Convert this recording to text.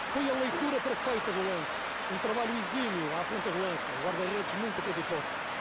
Foi a leitura perfeita do lance. Um trabalho exímio à ponta de lança. O guarda-redes nunca teve hipótese.